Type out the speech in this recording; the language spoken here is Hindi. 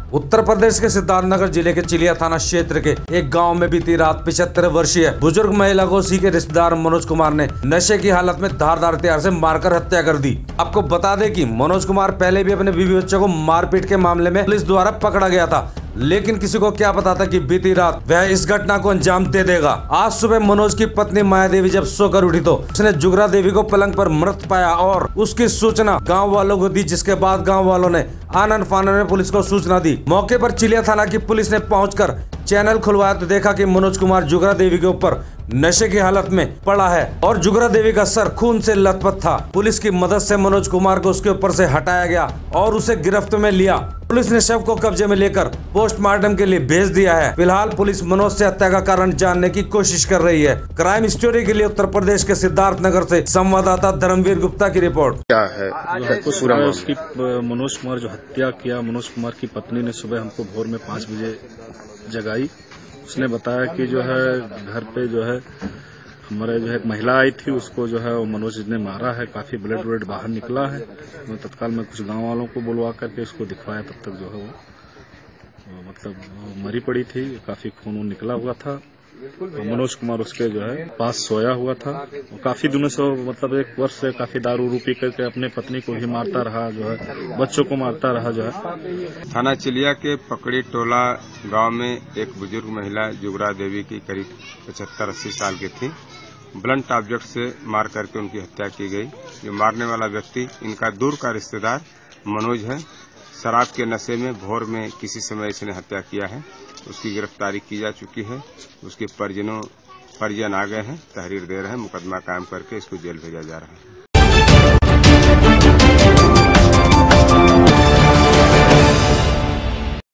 उत्तर प्रदेश के सिद्धार्थनगर जिले के चिलिया थाना क्षेत्र के एक गांव में बीती रात 75 वर्षीय बुजुर्ग महिला को उसी के रिश्तेदार मनोज कुमार ने नशे की हालत में धारदार हथियार से मारकर हत्या कर दी। आपको बता दें कि मनोज कुमार पहले भी अपने बीवी बच्चों को मारपीट के मामले में पुलिस द्वारा पकड़ा गया था, लेकिन किसी को क्या पता था कि बीती रात वह इस घटना को अंजाम दे देगा। आज सुबह मनोज की पत्नी माया देवी जब सोकर उठी तो उसने जुगरा देवी को पलंग पर मृत पाया और उसकी सूचना गांव वालों को दी, जिसके बाद गांव वालों ने आनन फानन में पुलिस को सूचना दी। मौके पर चिलिया थाना की पुलिस ने पहुंचकर चैनल खुलवाया तो देखा कि मनोज कुमार जुगरा देवी के ऊपर नशे की हालत में पड़ा है और जुगरा देवी का सर खून से लथपथ था। पुलिस की मदद से मनोज कुमार को उसके ऊपर से हटाया गया और उसे गिरफ्त में लिया। पुलिस ने शव को कब्जे में लेकर पोस्टमार्टम के लिए भेज दिया है। फिलहाल पुलिस मनोज से हत्या का कारण जानने की कोशिश कर रही है। क्राइम स्टोरी के लिए उत्तर प्रदेश के सिद्धार्थनगर से संवाददाता धर्मवीर गुप्ता की रिपोर्ट। क्या है पूरा उसकी मनोज कुमार जो हत्या किया, मनोज कुमार की पत्नी ने सुबह हमको भोर में 5 बजे जगाई। उसने बताया कि जो है घर पे जो है हमारे जो है एक महिला आई थी, उसको जो है वो मनोज ने मारा है, काफी ब्लड बाहर निकला है। मैं तत्काल में कुछ गांव वालों को बुलवा करके उसको दिखवाया, तब तक जो है वो मतलब मरी पड़ी थी, काफी खून निकला हुआ था। मनोज कुमार उसके जो है पास सोया हुआ था। वो काफी दिनों से मतलब 1 वर्ष से काफी दारू पी करके अपने पत्नी को भी मारता रहा, जो है बच्चों को मारता रहा। जो है थाना चिलिया के पकड़ी टोला गांव में एक बुजुर्ग महिला जुगरा देवी की करीब 75-80 साल की थी। ब्लंट ऑब्जेक्ट से मार करके उनकी हत्या की गई। जो मारने वाला व्यक्ति इनका दूर का रिश्तेदार मनोज है। शराब के नशे में भोर में किसी समय इसने हत्या किया है। उसकी गिरफ्तारी की जा चुकी है। उसके परिजन आ गए हैं, तहरीर दे रहे हैं, मुकदमा कायम करके इसको जेल भेजा जा रहा है।